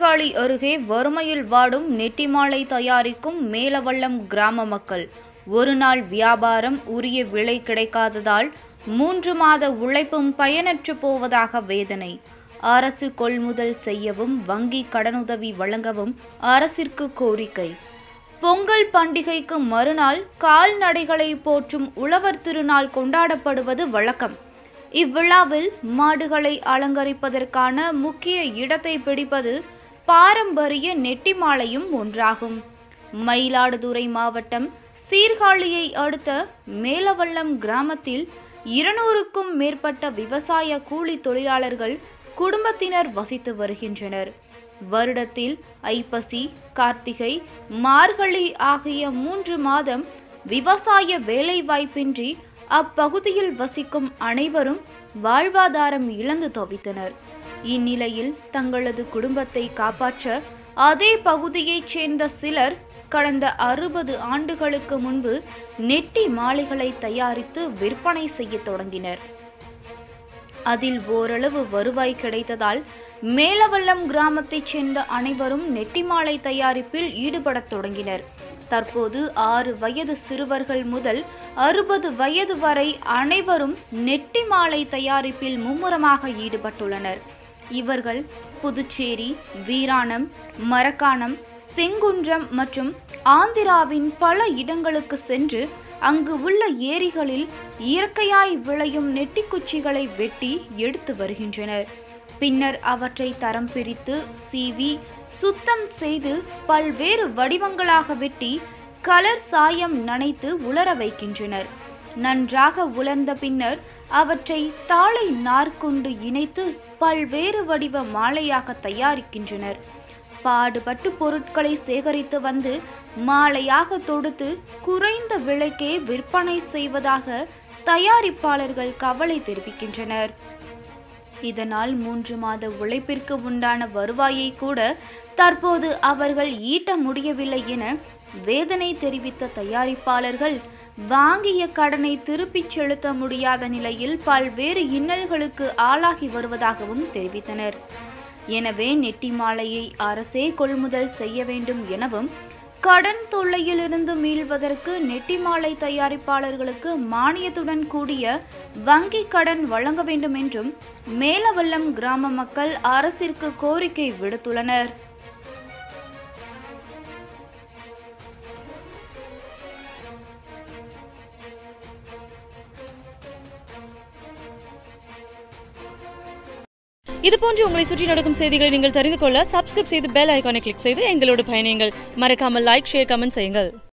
சீர்காழி அருகே வறுமையில் வாடும் நெட்டிமாலை தயாரிக்கும் மேலவள்ளம் கிராம மக்கள் ஒரு நாள் வியாபாரம் உரிய விலை கிடைக்காததால் 3 மாத உழைப்பும் பயனற்று போவதாக வேதனை. அரசு கொள்முதல் செய்யவும் வங்கி கடனுதவி வழங்கவும் அரசிற்கு கோரிக்கை. பொங்கல் பண்டிகைக்கு மறுநாள் கால்நடைகளை போற்றும் உழவர் திருநாள் கொண்டாடப்படுவது வழக்கம். இவ்விழாவில் மாடுகளை அலங்கரிப்பதற்கான முக்கிய இடத்தை பிடிப்பது பாரம்பரிய நெட்டிமாலையும் ஒன்றாகும். மயிலாடுதுறை மாவட்டம் சீர்காழியை அடுத்த மேலவள்ளம் கிராமத்தில் 200க்கும் மேற்பட்ட விவசாய கூலி தொழிலாளர்கள் குடும்பத்தினர் வசித்து வருகின்றனர். வருடத்தில் ஐப்பசி, கார்த்திகை, மார்கழி ஆகிய 3 மாதம் விவசாய வேலைவாய்ப்பின்றி அப்பகுதியில் வசிக்கும் அனைவரும் வாழ்வாதாரம் இழந்து தவித்தனர். இந்நிலையில் தங்களது குடும்பத்தை காப்பாற்ற அதே பகுதியைச் சேர்ந்த சிலர் கடந்த 60 ஆண்டுகளுக்கு முன்பு நெட்டி மாலைகளை தயாரித்து விற்பனை செய்ய தொடங்கினர். அதில் ஓரளவு வருவாய் கிடைத்ததால் மேலவள்ளம் கிராமத்தைச் சேர்ந்த அனைவரும் நெட்டிமாலை தயாரிப்பில் ஈடுபடத் தொடங்கினர். தற்போது 6 வயது சிறுவர்கள் முதல் 60 வயது வரை அனைவரும் நெட்டிமாலை தயாரிப்பில் மும்முரமாக ஈடுபட்டுள்ளனர். இவர்கள் புதுச்சேரி, வீராணம், மரக்காணம், செங்குன்றம் மற்றும் ஆந்திராவின் பல இடங்களுக்கு சென்று அங்கு உள்ள ஏரிகளில் இயற்கையாய் விளையும் நெட்டிக்குச்சிகளை வெட்டி எடுத்து வருகின்றனர். பின்னர் அவற்றை தரம் பிரித்து சீவி சுத்தம் செய்து பல்வேறு வடிவங்களாக வெட்டி கலர் சாயம் நனைத்து உலர வைக்கின்றனர். நன்றாக உலர்ந்த பின்னர் அவற்றை தாழை நார் கொண்டு இணைத்து பல்வேறு வடிவ மாலையாக தயாரிக்கின்றனர். பாடுபட்டு பொருட்களை சேகரித்து வந்து மாலையாக தொடுத்து குறைந்த விலைக்கே விற்பனை செய்வதாக தயாரிப்பாளர்கள் கவலை தெரிவிக்கின்றனர். இதனால் 3 மாத உழைப்பிற்கு உண்டான வருவாயை கூட தற்போது அவர்கள் ஈட்ட முடியவில்லை என வேதனை தெரிவித்த தயாரிப்பாளர்கள் வாங்கிய கடனை திருப்பிச் செலுத்த முடியாத நிலையில் பல்வேறு இன்னல்களுக்கு ஆளாகி வருவதாகவும் தெரிவித்தனர். எனவே நெட்டிமாலையை அரசே கொள்முதல் செய்ய வேண்டும் எனவும் கடன் தொல்லையிலிருந்து மீள்வதற்கு நெட்டிமாலை தயாரிப்பாளர்களுக்கு மானியத்துடன் கூடிய வங்கி கடன் வழங்க வேண்டும் என்றும் மேலவள்ளம் கிராம மக்கள் அரசிற்கு கோரிக்கை விடுத்துள்ளனர். இதுபோன்று உங்களை சுற்றி நடக்கும் செய்திகளை நீங்கள் தெரிந்து கொள்ள சப்ஸ்கிரைப் செய்து பெல் ஐகானை கிளிக் செய்து எங்களோடு பயணியுங்கள். மறக்காமல் லைக், ஷேர், கமெண்ட் செய்யுங்கள்.